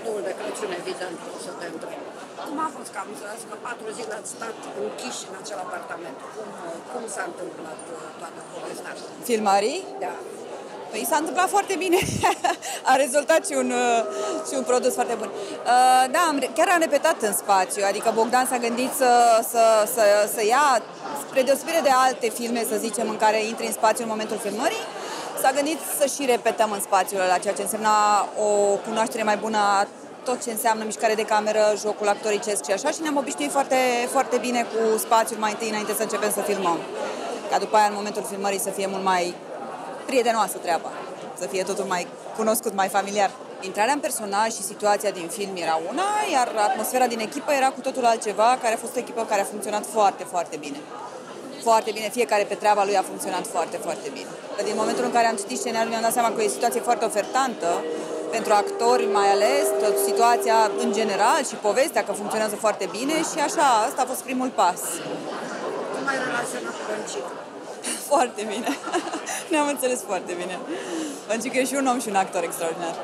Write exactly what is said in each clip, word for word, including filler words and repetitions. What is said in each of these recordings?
cadoul de Crăciun, evident, o să te întreb. Cum a fost că am înțeles că patru zile ați stat închiși în acel apartament? Cum, cum s-a întâmplat toată povestea asta? Filmării? Da. Păi s-a întâmplat foarte bine. A rezultat și un, și un produs foarte bun. Da, chiar am repetat în spațiu, adică Bogdan s-a gândit să, să, să, să ia, spre deosebire de alte filme, să zicem, în care intri în spațiu în momentul filmării, s-a gândit să și repetăm în spațiul ăla, ceea ce însemna o cunoaștere mai bună a tot ce înseamnă mișcare de cameră, jocul actoricesc și așa, și ne-am obișnuit foarte, foarte bine cu spațiul mai întâi înainte să începem să filmăm. Ca după aia, în momentul filmării, să fie mult mai prietenoasă treaba, să fie totul mai cunoscut, mai familiar. Intrarea în personaj și situația din film era una, iar atmosfera din echipă era cu totul altceva, care a fost o echipă care a funcționat foarte, foarte bine. Foarte bine, fiecare pe treaba lui a funcționat foarte, foarte bine. Din momentul în care am citit scenariul, mi-am dat seama că e o situație foarte ofertantă pentru actori, mai ales, tot situația în general și povestea că funcționează foarte bine și așa, asta a fost primul pas. Cum ai relaționat cu Băncică? Foarte bine. Ne-am înțeles foarte bine. Băncică e și un om și un actor extraordinar.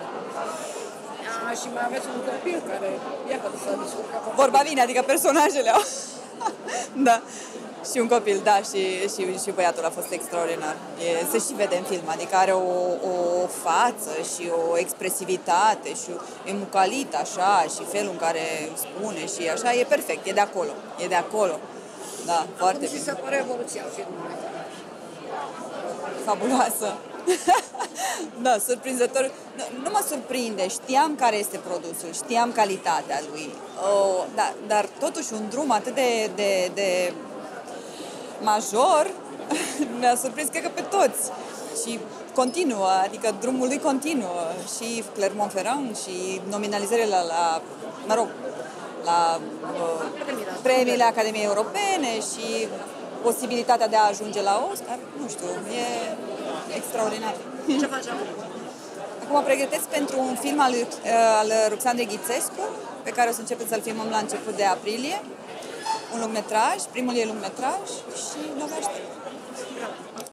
A, și mai aveți un copil care, iată, s-a descurcat. Vorba bine, adică personajele au. Da. Și un copil, da, și, și, și băiatul a fost extraordinar. E, se și vede în film, adică are o, o față și o expresivitate și e mucalit așa și felul în care spune și așa, e perfect, e de acolo, e de acolo. Da, foarte bine. Cum ți se pare evoluția filmului? Fabuloasă. Da, surprinzător. Nu, nu mă surprinde, știam care este produsul, știam calitatea lui, oh, da, dar totuși un drum atât de, de, de major mi-a surprins, cred că pe toți. Și continuă, adică drumul lui continuă. Și Clermont-Ferrand și nominalizările la, la mă rog, la uh, premiile Academiei Europene și posibilitatea de a ajunge la Oscar, nu știu, e extraordinar. Ce faci acum? Acum pregătesc pentru un film al, al Ruxandrei Ghițescu, pe care o să începem să-l filmăm la început de aprilie. Un lungmetraj, primul e lungmetraj și nu